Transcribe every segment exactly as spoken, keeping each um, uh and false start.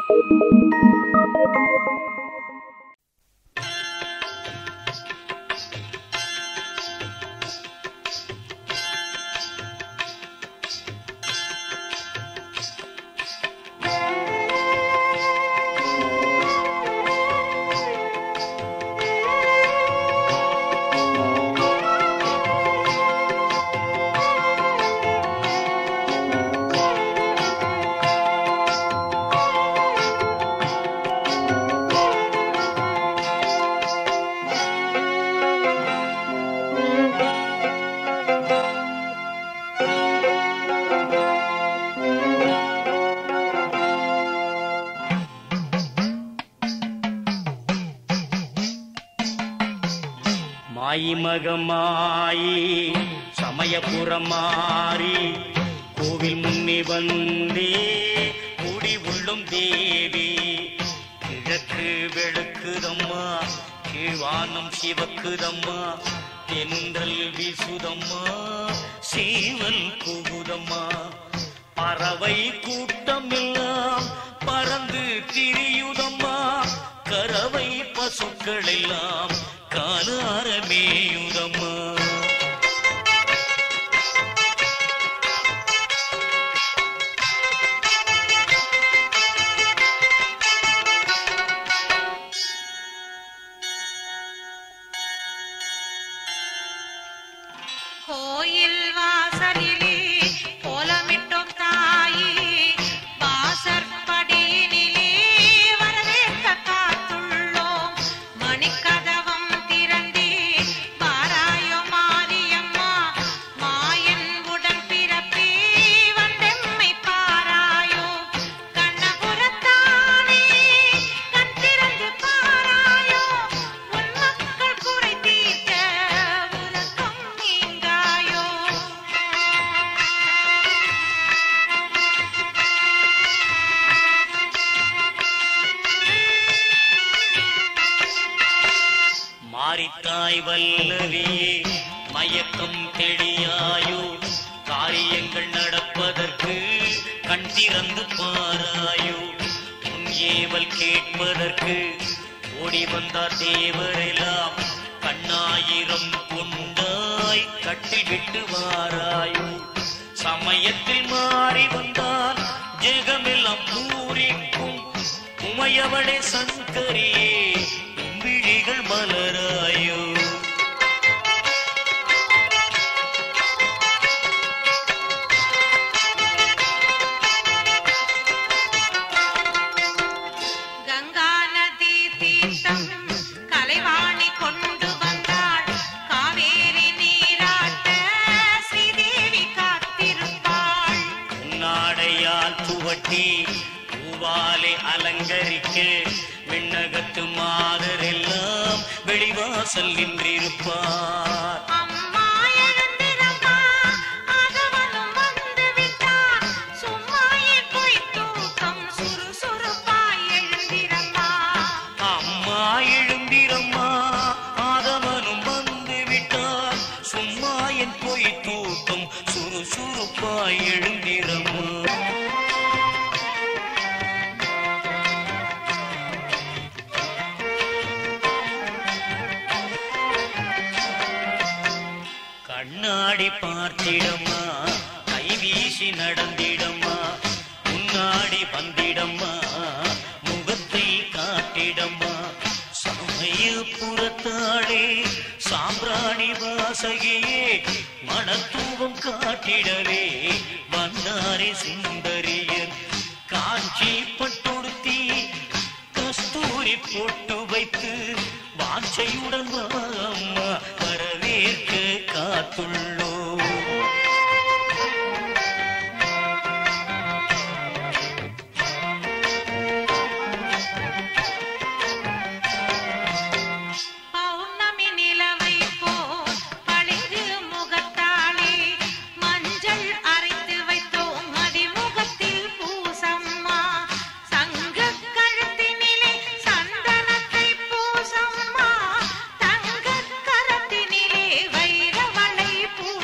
தாய் மகமாயி சமயபுரம் மாறி கோவில் முன்னே வந்தே கூடி உள்ளும் தேவி கிழக்கு வெளுக்குதம்மா கீழ்வானம் சிவக்குதம்மா தென்றல் வீசுதம்மா சீவல் கூவுதம்மா பறவை கூட்டம் எல்லாம் பறந்து திரியுதம்மா கறவை பசுக்கள் எல்லாம் காலாரமேயுதம்மா. கோயில் வாசலிலே கோலமிட்டோம் தாயே வாசற்படியினிலே வரவேற்க காத்துள்ளோம் மணிக்கதவம் திறந்தே வாராயோ மாரியம்மா மாயன் உடன் பிறப்பே வந்தெம்மை பாராயோ கண்ணபுரத்தானே கண் திறந்து பாராயோ உன் மக்கள் குறை தீர்க்க உலகம் நீங்காயோ. மாரித்தாய் வல்லவியே மயக்கம் தெளியாயோ காரியங்கள் நடப்பதற்கு கண் திறந்து பாராயோ உன் ஏவல் கேட்பதற்கு ஓடி வந்தார் தேவரெல்லாம் கண்ணாயிரம் கொண்டாய் கட்டிவிட்டு வாராயோ சமயத்தில் மாறி வந்தால் ஜெகமெல்லாம் பூரிக்கும் உமையவளே சங்கரியே விழிகள் மலராயோ. கங்கா நதி தீர்த்தம் கலைவாணி கொண்டு வந்தாள் காவேரி நீராட்ட ஸ்ரீதேவி காத்திருப்பாள் நாடையால் துவட்டி பூவாலை அலங்கரிக்க விண்ணகத்து மாதரெல்லாம் வெளிவாசல் நின்றிருப்பார். அம்மா எழுந்திரம்மா ஆகவனும் வந்து விட்டார் சும்மாயே போய் தூக்கம் சுறுசுறுப்பாய் எழுந்திரம்மா. அம்மா எழுந்திரம்மா ஆதவனும் வந்து விட்டார் சும்மா என் போய் தூக்கம் சுறுசுறுப்பாய் எழுந்திரம்மா. கண்ணாடி பார்த்திடம்மா கை வீசி நடந்திடம்மா முன்னாடி வந்திடம்மா முகத்தை காட்டிடம்மா சமயபுரத்தாளே சாம்பிராணி வாசகியே மணத்தூவம் காட்டிடவே வந்தாரே சுந்தரியர் காஞ்சி பட்டுடுத்தி கஸ்தூரி போட்டு வைத்து வாஞ்சையுடன் அம்மா வரவேற்க காத்துள்ளோ. பௌர்ணமி நிலவை போல் பளிங்கு முகத்தாளே மஞ்சள் அரைத்து வைத்தோம் மதிமுகத்தில் பூசம்மா சங்க கழுத்தினிலே சந்தனத்தை பூசம்மா தங்க கரத்தினிலே வைரவளை பூ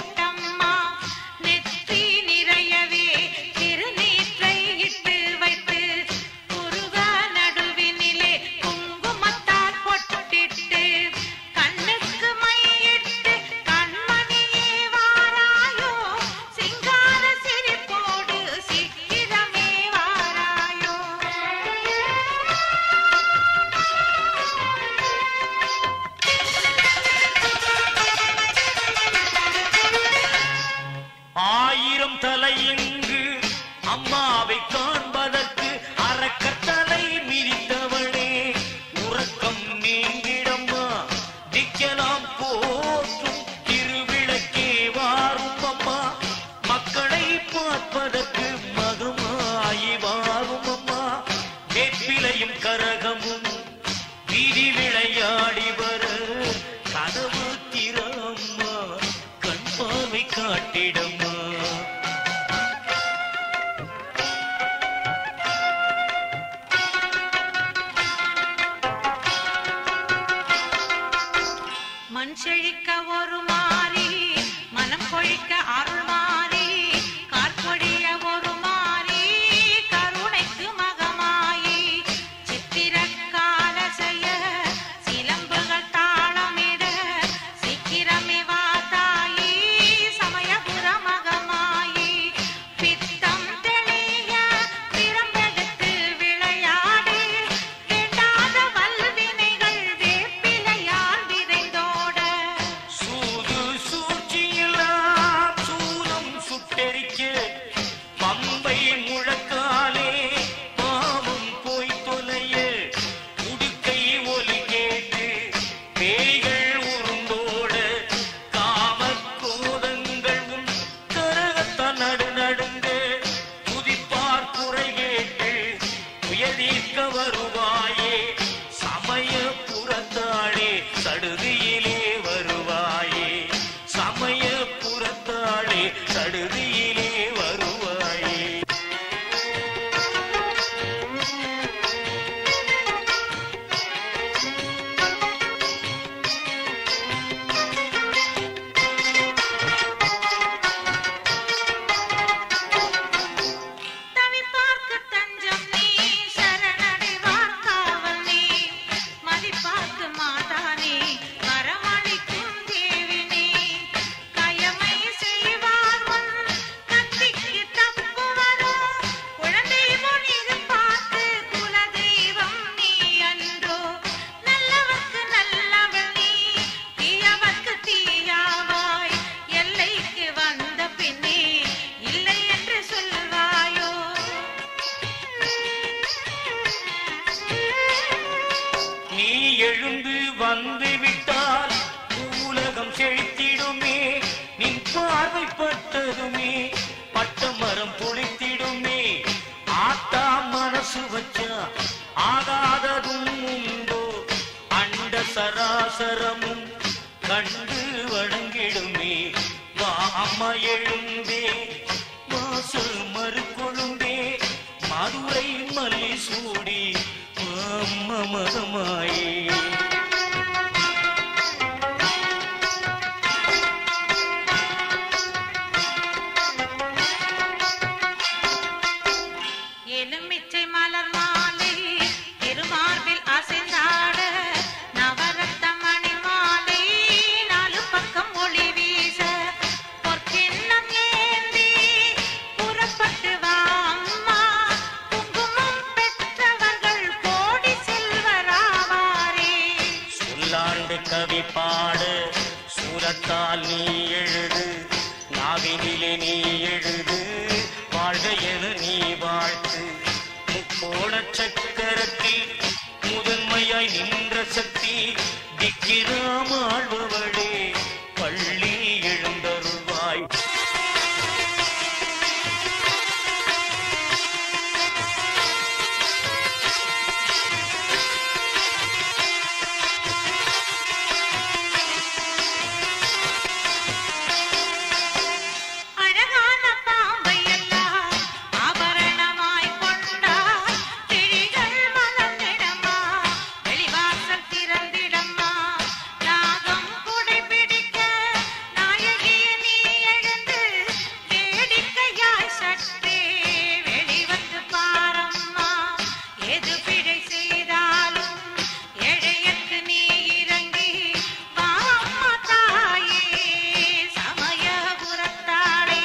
குடையும் கரகமும் வீதி விளையாடி வர கதவு திறம்மா கண் பார்வை காட்டிடம்மா. மண் செழிக்க ஒரு மாறி மனம் கொழிக்க அருள் மாறி காற்பொழிய ஒரு மாறி கருணைக்கு மகமாயி சித்திர கால செய்ய சிலம்புகள் தாளமிட சீக்கிரமே வா தாயி சமயபுர மகமாயி பித்தம் தெளிய பிரம்பெடுத்து விளையாடி வேண்டாத வல்வினைகள் வேப்பிலையால் விதைந்தோட சூது சூழ்ச்சியெல்லாம் சூலம் சுட்டெரிக்க பம்பை முழக்காலே பாவம் போய் தொலைய உடுக்கை ஒலி கேட்டு பேய்கள் உருண்டோட காமக் கோதங்கள் உன் கரகத்தான் நடு நடுங்க துதிப்பார் குறை கேட்டு உயர்தீர்க்க வருவாயே சமயபுரத்தாளே சடுதியிலே வருவாயே சமயபுரத்தாளே சடுதியிலே வருவாயே. தவிப்பார்க்கு தஞ்சம் நீ சரணடைவார் காவல் நீ மதிப்பார்க்கு மாதா நீ வரமளிக்கும் தேவி நீ கயமை செய்வார் உன் கத்திக்கு தப்பு வரும் குழந்தை முன் இருப்பார்க்கு குலதெய்வம் நீ அன்றோ நல்லவர்க்கு நல்லவள் நீ தீயவர்க்கு தீயாவாய் எல்லைக்கு வந்த பின்னே இல்லை என்று சொல்வாயோ. நீ எழுந்து வந்து விட்டால் உலகம் செழித்திடுமே நின் பார்வைப்பட்டதுமே பட்ட மரம் பொழித்திடுமே ஆத்தா மனசு வச்சா ஆகாததும் உண்டோ அண்ட சராசரமும் கண்டு வணங்கிடுமே வா அம்மா எழுந்தே வாசல் மறுக்கொழுந்தே மதுரை மல்லி சூடி அம்மா மகமாயே. எலுமிச்சை மலர் மாலை திருமார்பில் அசைந்தாட நவரத்த மணி மாலை நாலு பக்கம் ஒளி வீச பொற்கிண்ணம் ஏந்தி புறப்பட்டு வா அம்மா குங்குமம் பெற்றவர்கள் கோடி செல்வராவாரே. சொல்லாண்டு கவி பாடு சூரத்தால் நீ எழுது நாவினிலே நீ எழுது வாழ்க என நீ வாழ்த்து முக்கோண சக்கரத்தில் முதன்மையாய் நின்ற சக்தி திக்கிராம் ஆழ்பவளே பள்ளி எழுந்தருள்வாய். அழகான பாம்பை எல்லாம் ஆபரணமாய் கொண்டார் கிழிகள் மலர்ந்திடம்மா வெளிவாசல் திறந்திடம்மா நாகம் குடை பிடிக்க நாயகிய நீ எழுந்து வேடிக்கையாய் சற்றே வெளிவந்து பாரம்மா எது பிழை செய்தாலும் எழையற்கு நீ இறங்கி வா அம்மா தாயே சமயபுரத்தாளே.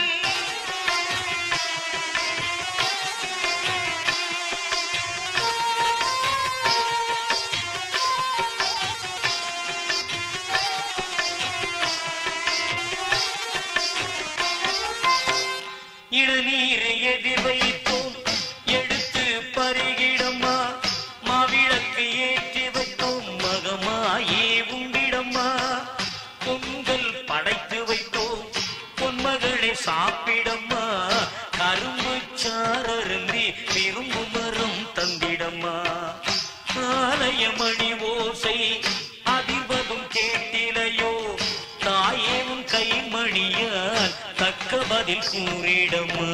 இளநீர் எதிர் வைத்தோம் எடுத்து பருகிடம்மா மாவிளக்கு ஏற்றி வைத்தோம் மகமாயே உண்டிடம்மா பொங்கல் படைத்து வைத்தோம் பொன்மகளை சாப்பிடம்மா கரும்பு சாரருந்தி விரும்பு மரம் தந்திடம்மா. ஆலயமணி ஓசை அதிர்வதும் கேட்டிலையோ தாயே உன் கைமணியால் தக்க பதில் கூறிடம்மா.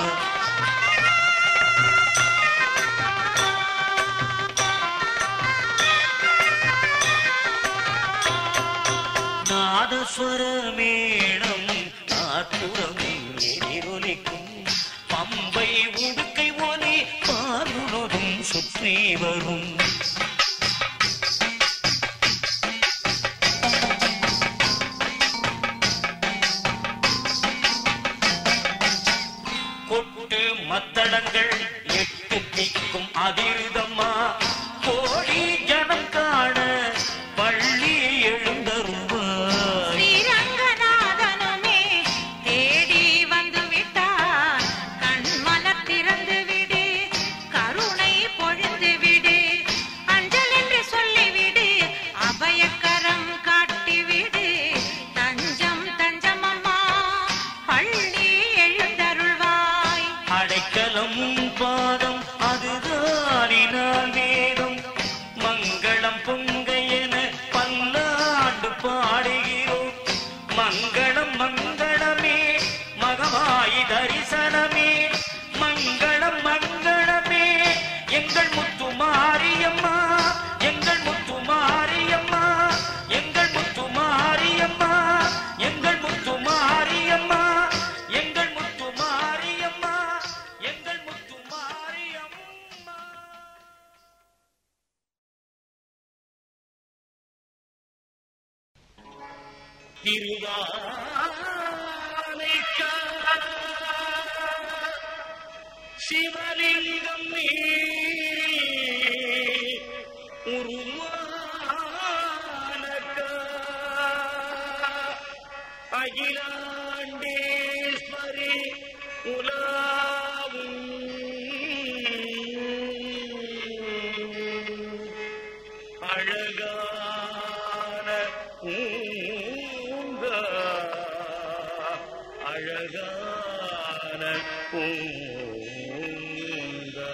நாதஸ்வரமேணம் நாற்புறம் எதிரொலிக்கும் பம்பை உடுக்கை ஒலி பாருணதும் சுற்றி வரும். கொட்டு மத்தளங்கள் எட்டு திக்கும் அதிர்தம்மா கோடி ஜனம் காண பள்ளி எழுந்தருவா. ஸ்ரீரங்கநாதனுமே தேடி வந்து விட்டார், கண்மலர் திறந்து விடு, கருணை பொழிந்து விடு, அஞ்சல் என்று சொல்லிவிடு, அபயக்கரம் காட்டிவிடு, தஞ்சம் தஞ்சமம்மா பள்ளி எழுந்தருள்வாய். அடைக்கலம் பாதம் அதுதானினால் வேதம் மங்களம் பொங்க என பல்லாண்டு பாடுகிறோம். மங்களம் மங்களமே மகமாயி தரிசனமே மங்களம் மங்களமே எங்கள் முத்து மாரியம்மா எங்கள் முத்து மாரியம்மா எங்கள் முத்து மாரியம்மா எங்கள் முத்து மாரியம்மா எங்கள் முத்து மாரியம்மா எங்கள் முத்து மாரியம்மா. திருவானைக்கா சிவலிங்கம் நீரி உருவானக்கா அகிலாண்டேஸ்வரி உலாவும் அழகான பூங்கா அழகான பூங்கா.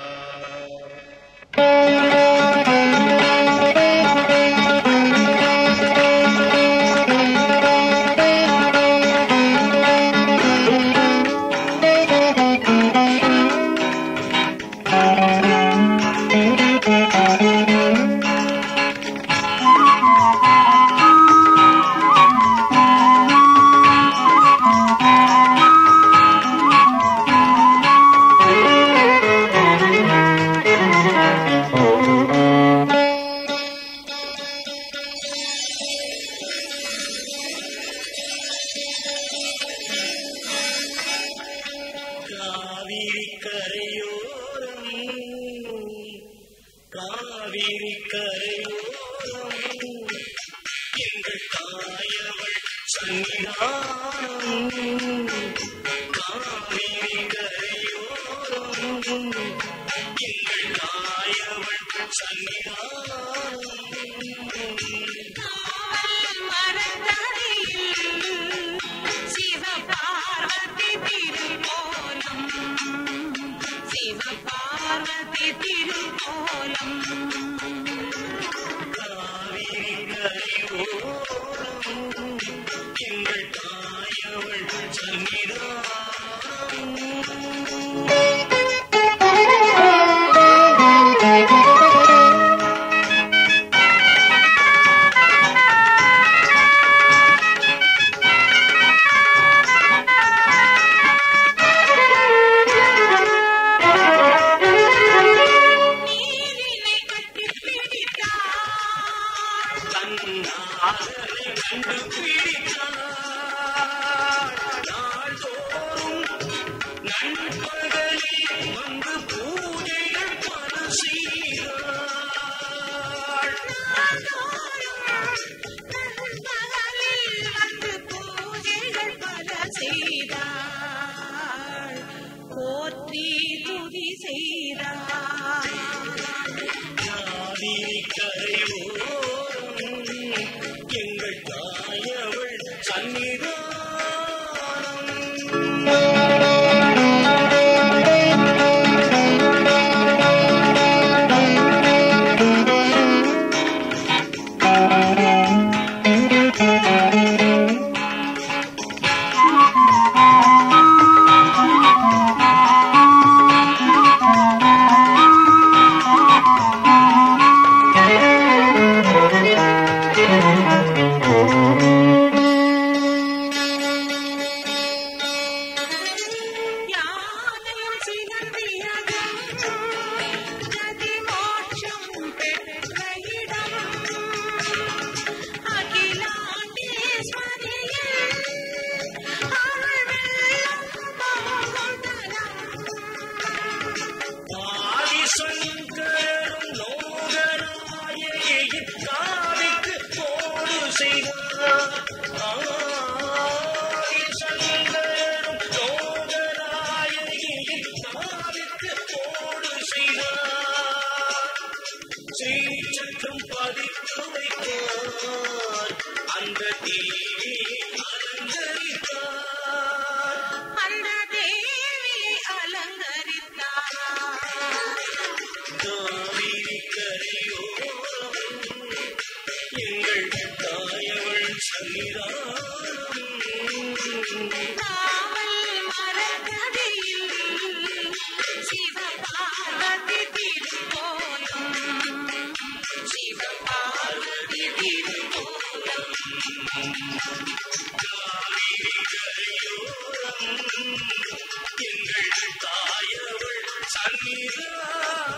காவிரி கரையோரம் காவிரி கரையோரம் எங்கள் தாயவள் சன்னிதானம். காவிரி கரையோரம் எங்கள் தாயவள் சன்னிதானம். சிவபார்வதி திருக்கோலம் சிவபார்வதி திருக்கோலம். காவிரி கரையோரம் எங்கள் தாயவள் சன்னிதானம். சன்னிதானம். ஸ்ரீசக்கரம் பதித்து வைத்தார், அந்த தேவி அலங்கரித்தார், அந்த தேவி அலங்கரித்தார். காவிரி கரையோரம் எங்கள் தாயவள் சன்னிதானம், காவல் மரகதியில் சிவபார்வதி திருக்கோலம், சிவபார்வதி திருக்கோலம். காவிரி கரையோரம் எங்கள் தாயவள் சன்னிதானம்.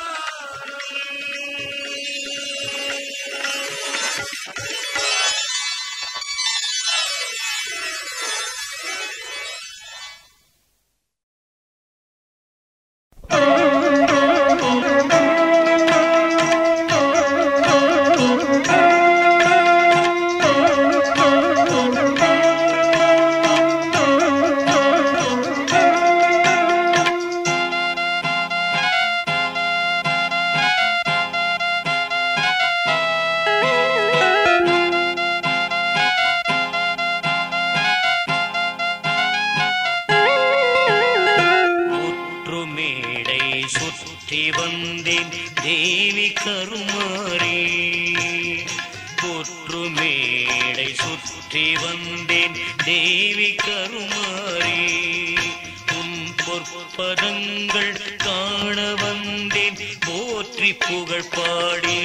சுற்றி வந்தேன் தேவி கருமாரி, போற்று மேடை சுற்றி வந்தேன் தேவி கருமாரி, உன் பொற்பதங்கள் காண வந்தேன் போற்றி புகழ் பாடி,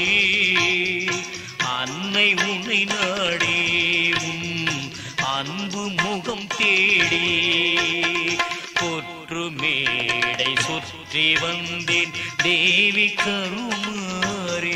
அன்னை உன்னை நாடி உன் அன்பு முகம் தேடி, போற்று மேடை சுற்றி வந்தேன் தேவி கருமாரி.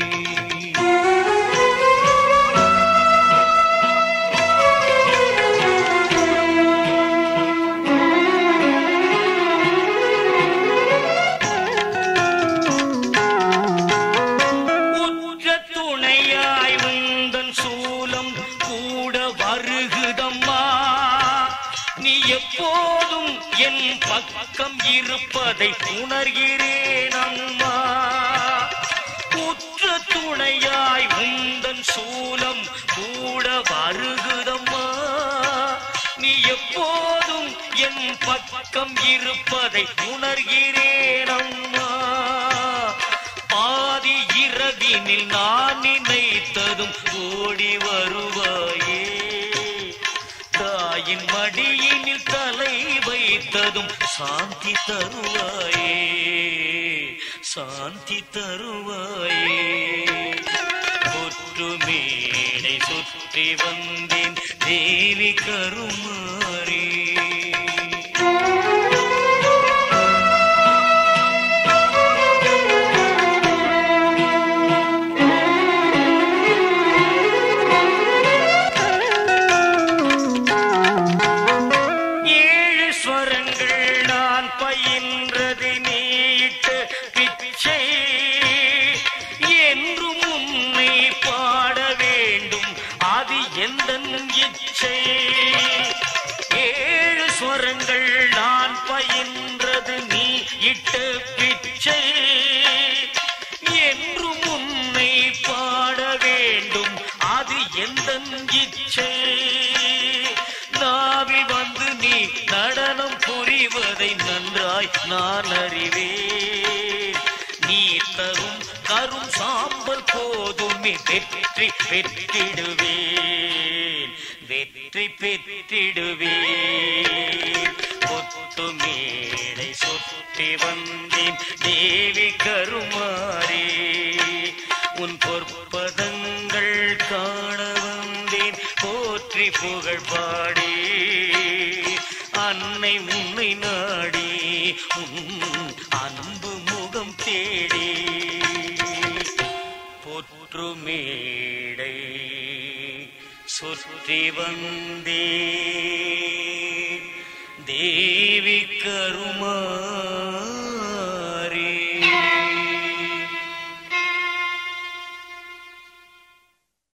உற்ற துணையாய் உந்தன் சூலம் கூட வருகுதம்மா, நீ எப்போதும் என் பக்கம் இருப்பதை உணர்கிறேன் அம்மா. உற்ற துணையாய் உந்தன் சூலம் கூட வருகுதம்மா, நீ எப்போதும் என் பக்கம் இருப்பதை உணர்கிறேன் அம்மா. பாதி இரவினில் நான் நினைத்ததும் ஓடி வருவாயே, தாயின் மடியினில் தலை வைத்ததும் சாந்தி தருவாயே, சாந்தி தருவாயே. பொற்று மேடை சுற்றி வந்தேன் தேவி கருமாரி. ஏழு ஸ்வரங்கள் நான் பயின்றது நீ இட்ட பிச்சை, என்றும் உன்னை பாட வேண்டும் அது எந்தன் இச்சை. நாவி வந்து நீ நடனம் புரிவதை நன்றாய் நான் அறிவேன், நீ தரும் கரும் சாம்பல் போதுமே வெற்றி பெற்றிடுவேன், வெற்றி பெற்றிடுவேன். கொத்து மேடை சுற்றி வந்தேன் தேவி கருமாரி, உன் பொற்பதங்கள் காண வந்தேன் போற்றி புகழ் பாடி, அன்னை உன்னை நாடி உன் அன்பு முகம் தேடி. பொற்று மேடை சுற்றி வந்தேன் தேவி கருமாரி.